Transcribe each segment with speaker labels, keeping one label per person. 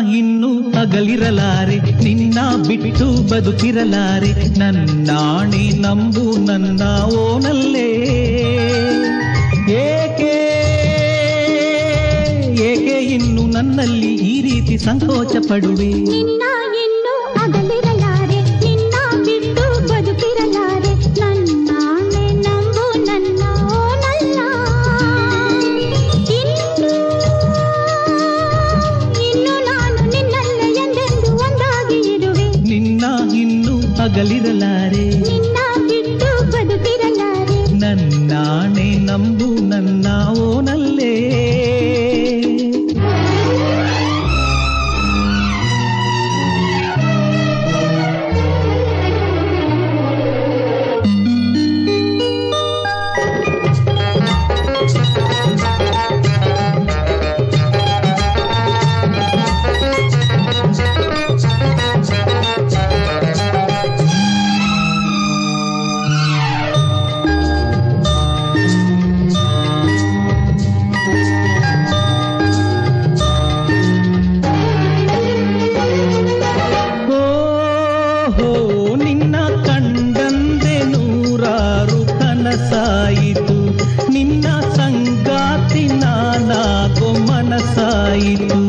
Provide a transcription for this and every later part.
Speaker 1: ಇನ್ನು ಅಗಲಿರಲಾರೆ, ನಿನ್ನ ಬಿಟ್ಟು ಬದುಕಿರಲಾರೆ, ನನ್ನಾಣೆ ನಂಬು ನನ್ನ ಓನಲ್ಲೇ. ಏಕೆ ಏಕೆ ಇನ್ನು ನನ್ನಲ್ಲಿ ಈ ರೀತಿ ಸಂಕೋಚ ಪಡುವೆ?
Speaker 2: ನಿನ್ನ ಇನ್ನು ಅಗಲಿರಲಾರೆ, ನಿನ್ನ ಬಿಟ್ಟು ಬದುಕಿರಲಾರೆ, ನನ್ನಾಣೆ ನಂಬು ನನ್ನ ಓನಲ್ಲ. ಇನ್ನು ನಾನು ನಿನ್ನಲ್ಲೇ ಎಂದೆಂದು ಒಂದಾಗಿ ಇರುವೆ.
Speaker 1: ನಿನ್ನ ಇನ್ನು ಅಗಲಿರಲಾರೆ,
Speaker 2: ನಿನ್ನ ಬಿಟ್ಟು ಬದುಕಿರಲಾರೆ,
Speaker 1: ನನ್ನಾಣೆ ನಂಬು ನನ್ನ ಓನಲ್ಲೇ. ಕನಸಾಯಿತು ನಿನ್ನ ಸಂಗಾತಿ ನಾನಾಗೋ ಮನಸಾಯಿತು.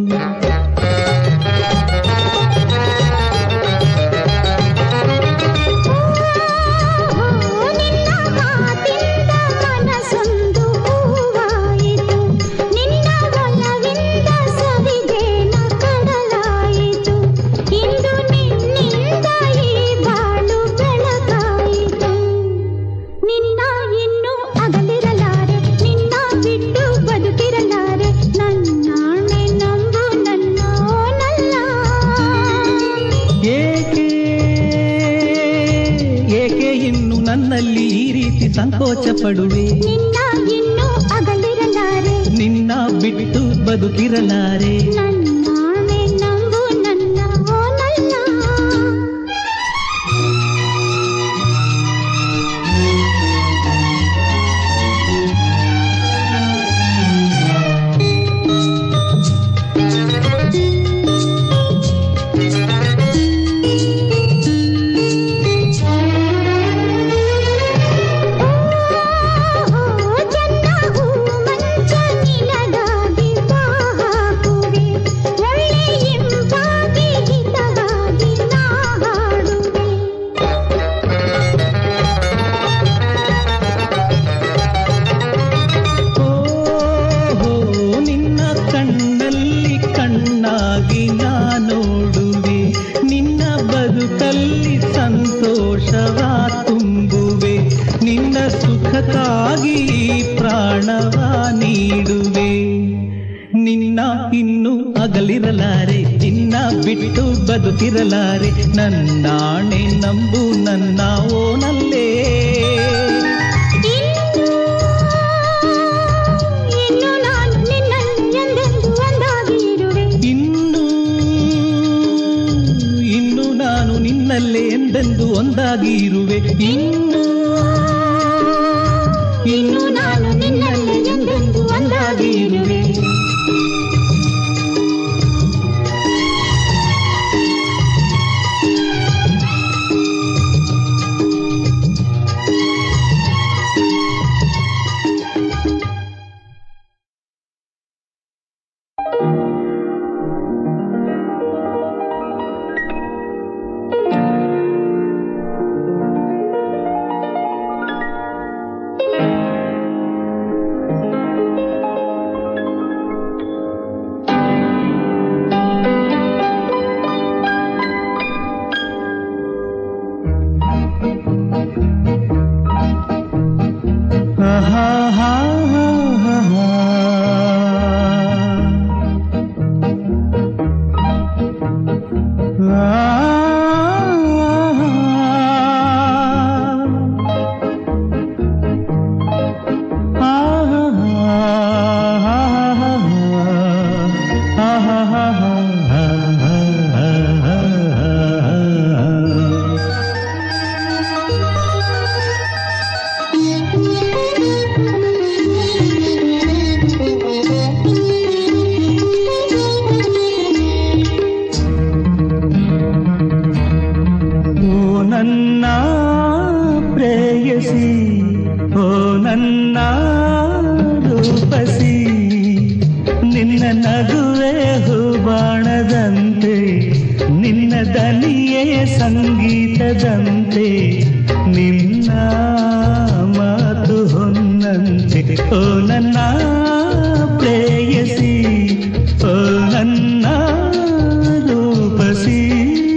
Speaker 1: ನನ್ನಲ್ಲಿ ಈ ರೀತಿ ಸಂಕೋಚ ಪಡುವೆ?
Speaker 2: ನಿನ್ನ ಇನ್ನು ಅಗಲಿರಲಾರೆ,
Speaker 1: ನಿನ್ನ ಬಿಟ್ಟು ಬದುಕಿರಲಾರೆ,
Speaker 2: ನನ್ನಾಣೆ ನಂಬು ನನ್ನ ಓನಲ್ಲ. ಸಂತೋಷವ ತುಂಬುವೆ, ನಿನ್ನ ಸುಖಕ್ಕಾಗಿ ಪ್ರಾಣವ ನೀಡುವೆ. ನಿನ್ನ ಇನ್ನು ಅಗಲಿರಲಾರೆ, ನಿನ್ನ ಬಿಟ್ಟು ಬದುಕಿರಲಾರೆ, ನನ್ನಾಣೆ ನಂಬು ನನ್ನ ಓನಲ್ಲೇ. ಇನ್ನು ನಾನು ನಿನ್ನಲ್ಲಿ ಎಂದೆಂದು ಒಂದಾಗಿ ಇರುವೆ.
Speaker 1: ಇನ್ನು ನಾನು ನಿನ್ನಲ್ಲೇ ಎಂದೆಂದು ಒಂದಾಗಿ ಇರುವೆ. ಇನ್ನು ನಾನು ನಿನ್ನಲ್ಲೇ ಎಂದೆಂದು ಒಂದಾಗಿ ಇರುವೆ. ನಿನ್ನ ನಗುವೆ ಹೂಬಾಣದಂತೆ ನಿನ್ನ ದನಿಯೇ ಸಂಗೀತದಂತೆ ನಿನ್ನ ಮಾತು ಹೊನ್ನಂತೆ ಓ ನನ್ನ ಪ್ರೇಯಸಿ ಓ ನನ್ನ ರೂಪಸಿ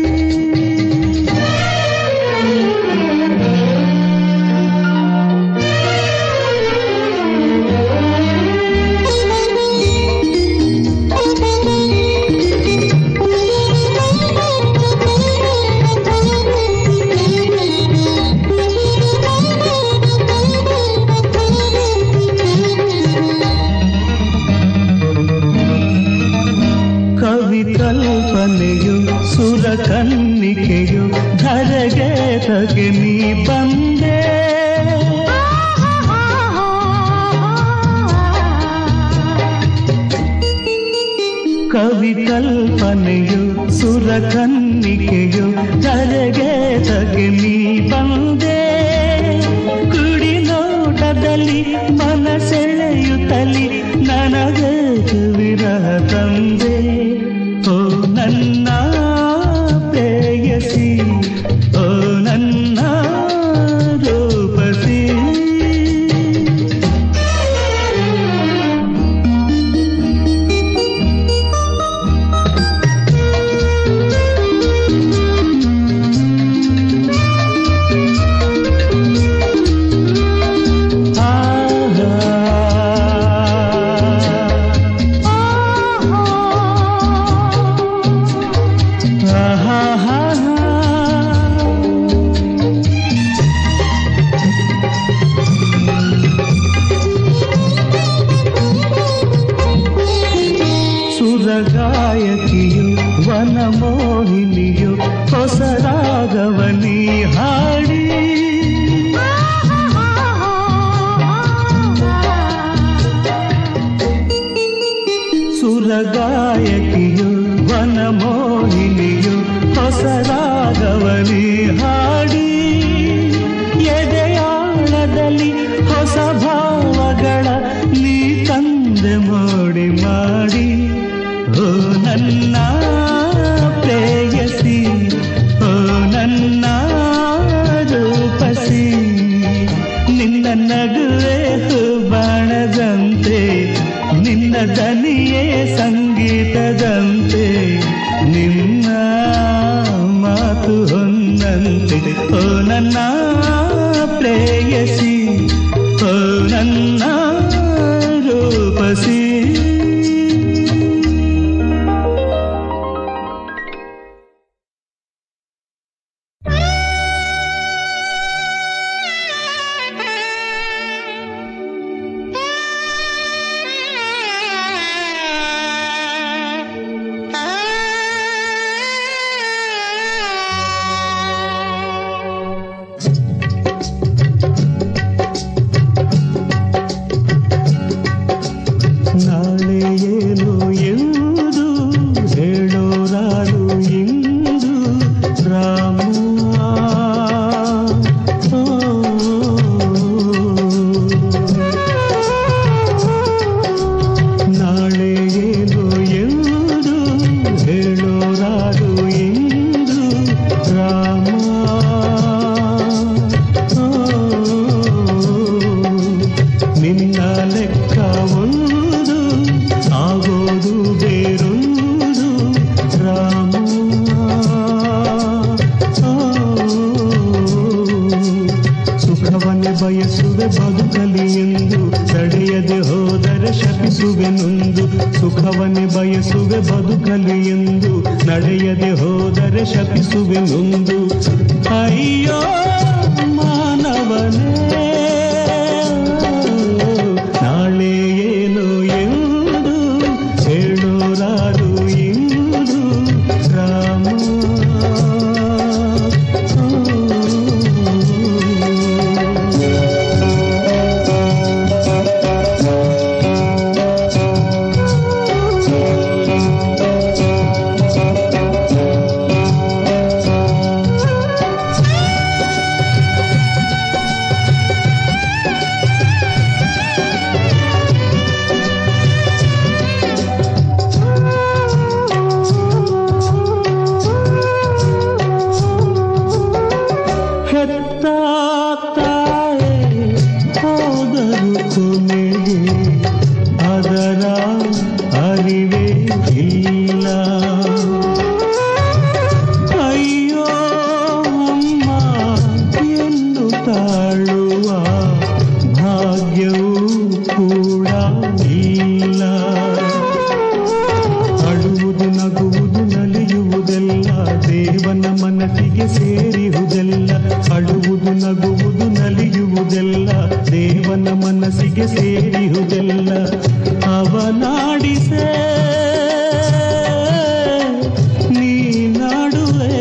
Speaker 1: ಕಲ್ಪನೆಯು ಸುರ ಕನ್ನಿಕೆಯು ಧರೆಗೆ ತಗೆ ನೀ ಬಂದೆ ಕವಿ ಕಲ್ಪನೆಯು ಸುರ ಕನ್ನಿಕೆಯು ಧರೆಗೆ ತಗೆ ನೀ ಬಂದೆ ಕುಡಿ ನೋಟದಲ್ಲಿ ಮನಸೆಳೆಯುತ್ತಲಿ ನನಗೆ ವಿರಹ ತಂದೆ ಓ ನನ್ನ ಪ್ರೇಯಸಿ ಓ ನನ್ನ ರೂಪಸಿ ಗಾಯಕಿಯು ವನಮೋಹಿನಿಯು ಹೊಸ ರಾಗವನಿ ಹಾಡಿ ಸುರಗಾಯಕಿಯು ವನಮೋಹಿನಿಯು ಹೊಸ ರಾಗವನಿ ಹಾಡಿ ಎದೆಯಾಳದಲ್ಲಿ ಹೊಸ ಭಾವಗಳ ನೀ ತಂದೆ ಮೋಡಿ ಮಾಡಿ ಓ ನನ್ನ ಪ್ರೇಯಸಿ ಓ ನನ್ನ ರೂಪಸಿ ನಿನ್ನ ನಗುವೆ ಬಾಣದಂತೆ ನಿನ್ನ ದನಿಯೇ ಸಂಗೀತದಂತೆ ನಿನ್ನ ಮಾತು ಹೊನ್ನಂತೆ ಓ ನನ್ನ ಪ್ರೇಯಸಿ ಓ ನನ್ನ ರೂಪಸಿ ಬಯಸುವೆ ಬದುಕಲಿ ಎಂದು ತಡೆಯದೆ ಹೋದರೆ ಶಪಿಸುವೆ ನೊಂದು ಸುಖವನ್ನೇ ಬಯಸುವೆ ಬದುಕಲಿ ಎಂದು ನಡೆಯದೆ ಹೋದರೆ ಶಪಿಸುವೆ ನೊಂದು ಅಯ್ಯೋ ಮಾನವನೇ ನಾಳೆ ಏನು ಎಂದು ಹೇಳೋರಾರು ಎಂದು ರಾಮ ಇಲ್ಲ. ಅಯ್ಯೋ ಅಮ್ಮ ಎಂದು ತಾಳುವ ಭಾಗ್ಯವೂ ಕೂಡ ಇಲ್ಲ. ಅಳುವುದು ನಗುವುದು ನಲಿಯುವುದೆಲ್ಲ ದೇವನ ಮನಸ್ಸಿಗೆ ಸೇರಿಹುದೆಲ್ಲ. ಅಳುವುದು ನಗುವುದು ನಲಿಯುವುದೆಲ್ಲ ದೇವನ ಮನಸ್ಸಿಗೆ ಸೇರಿಹುದೆಲ್ಲ. ಅವನಾಡಿಸೆ ನೀನಾಡುವೆ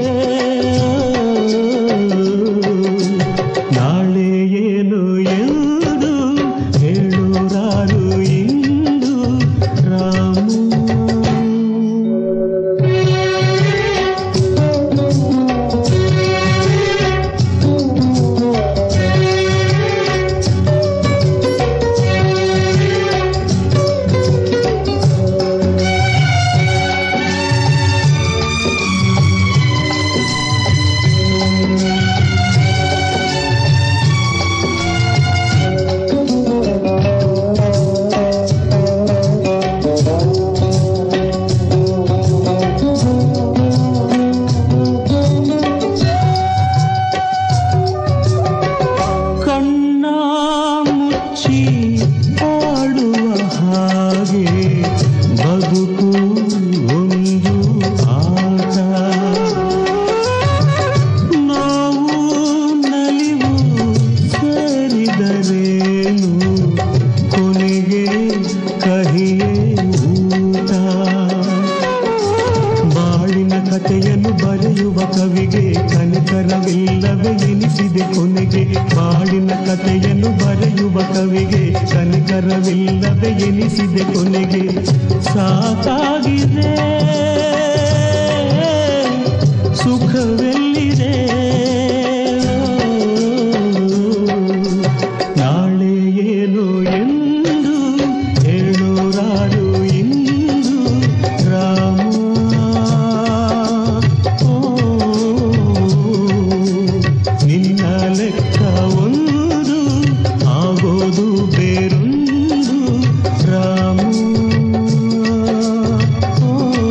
Speaker 1: ನಾಳೆ ಏನು ಎಂದು ಹೇಳುರಾರು ಇಂದು ರಾಮು. ಆಡುವ ಹಾಗೆ ಬದುಕು ಒಂದು ಆಟ. ನಾವು ನಲಿವು ಸೇರಿದರೇನು ಕೊನೆಗೆ ಕಹಿಯೇ ಊಟ. ಬಾಳಿನ ಕಥೆಯನ್ನು ಬರೆಯುವ ಕವಿಗೆ ಕನಿಕರವಿಲ್ಲವೇ ಎನಿಸಿದೆ ಕೊನೆಗೆ. ಬಾಳಿನ ಕಥೆಯನ್ನು ಬರೆಯುವ ಕವಿಗೆ ಕನಿಕರವಿಲ್ಲವೇ ಎನಿಸಿದೆ ಕೊನೆಗೆ. ಸಾಕಾಗಿದೆ ಸುಖವೆಲ್ಲಿದೆ ನಾಳೆ ಏನು ಎಂದು ಹೇಳೋರಾರು ಇಂದು ರಾಮ. ನಿನ್ನ ಲೆಕ್ಕ ಒಂದು ಆಗೋದು ಬೇರೊಂದು ರಾಮ.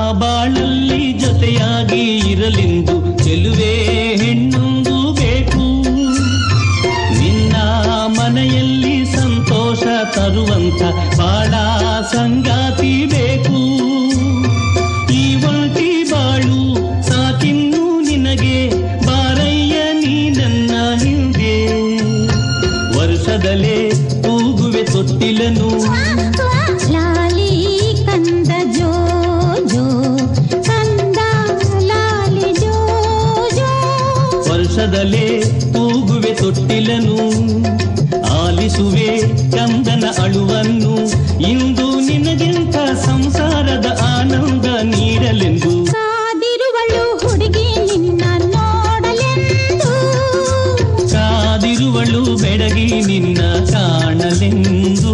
Speaker 1: ಬಾಳಲ್ಲಿ ಜೊತೆಯಾಗಿ ಇರಲೆಂದು ಚೆಲುವೆ ಹೆಣ್ಣೊಂದು ಬೇಕು. ನಿನ್ನ ಮನೆಯಲ್ಲಿ ಸಂತೋಷ ತರುವಂತ ಬಾಳ ಸಂಗಾತಿ ಬೇಕು. ಈ ಒಂಟಿ ಬಾಳು ಸಾಕಿನ್ನು ನಿನಗೆ ಬಾರಯ್ಯ ನೀ ನನ್ನ ಹಿಂದೆ. ವರ್ಷದಲ್ಲೇ ತೂಗುವೆ ತೊಟ್ಟಿಲನು
Speaker 2: ಲಾಲಿ ಕಂದ ಜೋ ಜೋ ಕಂದ ಲಾಲಿ ಜೋ ಜೋ.
Speaker 1: ವರ್ಷದಲ್ಲೇ ತೂಗುವೆ ತೊಟ್ಟಿಲನು ಆಲಿಸುವೆ ಕಂದನ ಅಳುವನ್ನು. ಇಂದು ನಿನಗಿಂತ ಸಂಸಾರದ ಆನಂದ ನೀಡಲೆಂದು
Speaker 2: ಕಾದಿರುವಳು ಹುಡುಗಿ ನಿನ್ನ ನೋಡಲೆಂದು.
Speaker 1: ಕಾದಿರುವಳು ಬೆಡಗಿ ನಿನ್ನ ಕಾಣಲೆಂದು.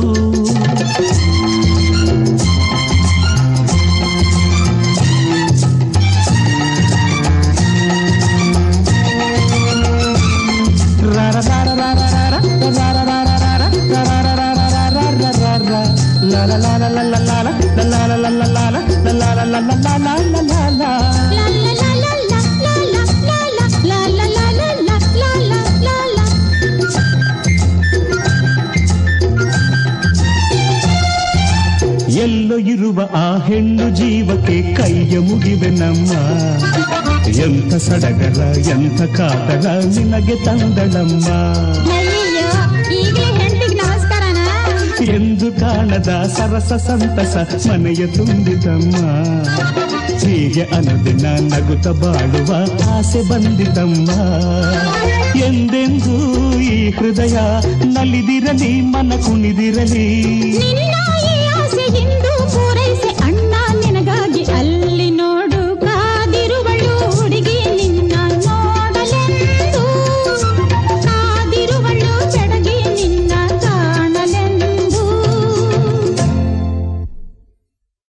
Speaker 1: ಎಲ್ಲೋ ಇರುವ ಆ ಹೆಣ್ಣು ಜೀವಕ್ಕೆ ಕೈಯ ಮುಗಿವೆ ನಮ್ಮ. ಎಂಥ ಸಡಗರ ಎಂಥ ಕಾತರ ನಿನಗೆ ತಂದಳಮ್ಮ. ಎಂದು ಕಾಣದ ಸರಸ ಸಂತಸ ಮನೆಯ ತುಂಬಿತಮ್ಮ. ಹೀಗೆ ಅನುದಿನ ನಗುತ್ತ ಬಾಳುವ ಆಸೆ ಬಂದಿತಮ್ಮ. ಎಂದೆಂದೂ ಈ ಹೃದಯ ನಲಿದಿರಲಿ ಮನ ಕುಣಿದಿರಲಿ.